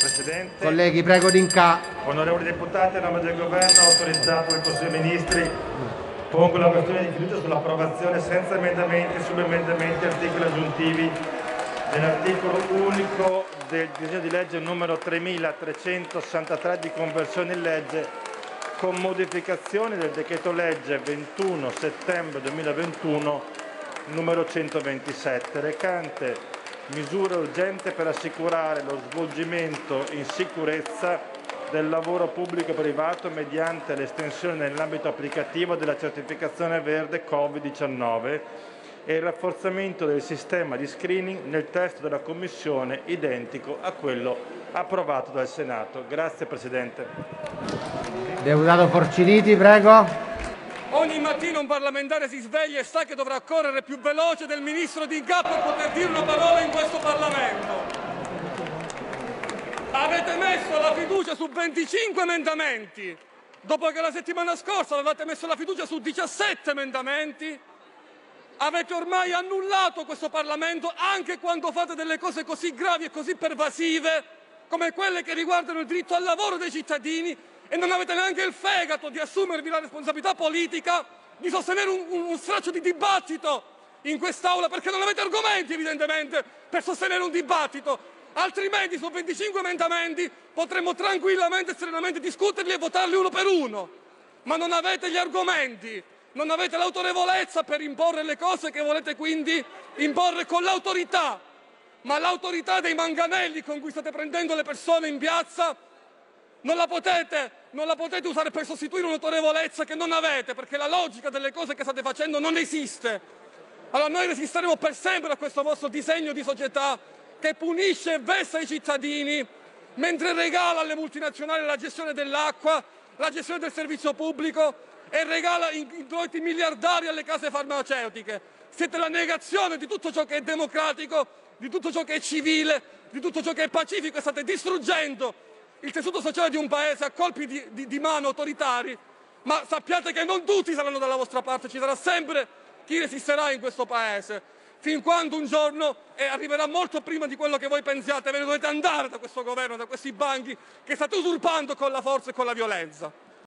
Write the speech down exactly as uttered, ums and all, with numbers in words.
Presidente. Colleghi, prego di incà. Onorevoli deputati, a nome del Governo, autorizzato dal Consiglio dei Ministri, pongo la questione di fiducia sull'approvazione senza emendamenti e subemendamenti articoli aggiuntivi dell'articolo unico del disegno di legge numero tremilatrecentosessantatré di conversione in legge con modificazioni del decreto legge ventuno settembre duemilaventuno numero centoventisette, recante misure urgenti per assicurare lo svolgimento in sicurezza del lavoro pubblico e privato mediante l'estensione nell'ambito applicativo della certificazione verde Covid diciannove e il rafforzamento del sistema di screening nel testo della Commissione identico a quello approvato dal Senato. Grazie Presidente. Deputato Forciniti, prego. Ogni mattina un parlamentare si sveglia e sa che dovrà correre più veloce del ministro D'Incà per poter dire una parola in questo Parlamento. Avete messo la fiducia su venticinque emendamenti, dopo che la settimana scorsa avevate messo la fiducia su diciassette emendamenti. Avete ormai annullato questo Parlamento anche quando fate delle cose così gravi e così pervasive come quelle che riguardano il diritto al lavoro dei cittadini, e non avete neanche il fegato di assumervi la responsabilità politica di sostenere un, un, un straccio di dibattito in quest'Aula, perché non avete argomenti evidentemente per sostenere un dibattito. Altrimenti su venticinque emendamenti potremmo tranquillamente e serenamente discuterli e votarli uno per uno. Ma non avete gli argomenti, non avete l'autorevolezza per imporre le cose che volete quindi imporre con l'autorità. Ma l'autorità dei manganelli con cui state prendendo le persone in piazza non la potete, non la potete usare per sostituire un'autorevolezza che non avete, perché la logica delle cose che state facendo non esiste. Allora noi resisteremo per sempre a questo vostro disegno di società che punisce e vessa i cittadini mentre regala alle multinazionali la gestione dell'acqua, la gestione del servizio pubblico e regala introiti miliardari alle case farmaceutiche. Siete la negazione di tutto ciò che è democratico, di tutto ciò che è civile, di tutto ciò che è pacifico, e state distruggendo il tessuto sociale di un paese a colpi di, di, di mano autoritari. Ma sappiate che non tutti saranno dalla vostra parte, ci sarà sempre chi resisterà in questo paese, fin quando un giorno, e arriverà molto prima di quello che voi pensiate, ve ne dovete andare da questo governo, da questi banchi che state usurpando con la forza e con la violenza.